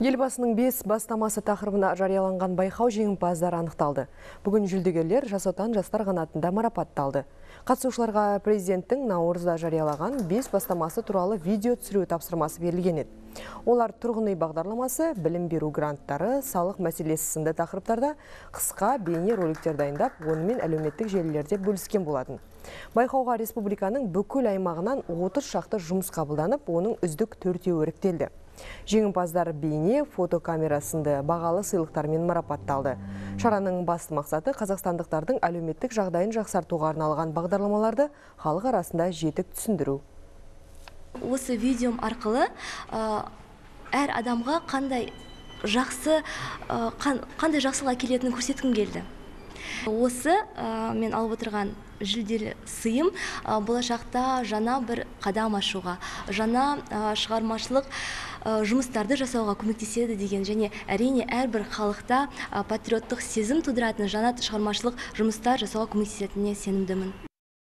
Елбасының 5 бастамасы тақырыбына жарияланған байқау жеңімпаздары анықталды. Бүгін жүлдегерлер Жас отан жастар қанатында марапатталды. Қатысушыларға президенттің наурызда жариялаған 5 бастамасы туралы видео түсіру тапсырмасы берілген еді. Олар тұрғын үй бағдарламасы, білім беру гранттары, салық мәселесі сынды тақырыптарда қысқа бейне роликтер дайындап, онымен әлеуметтік желілерде бөліскен болатын. Байқауға республиканың бүкіл аймағынан 30 шақты жұмыс қабылданып, оның үздік 4-еуі іріктелді. Жеңімпаздар бейне, фотокамера сынды бағалы сыйлықтармен марапатталды. Шараның басты мақсаты қазақстандықтардың әлеуметтік жағдайын жақсартуға арналған бағдарламаларды халық арасында жетік түсіндіру. Осы видеом арқылы әр адамға қандай жақсыға келетінін көрсеткім келді. Осы мен алып отырған жүлделі сыйым болашақта жаңа бір қадам ашуға, жаңа шығармашылық жұмыстарды жасауға көмектеседі деген, және әрине әрбір халықта патриоттық сезім тудыратын жаңа шығармашылық жұмыстар жасауға көмектесетініне сенімдімін.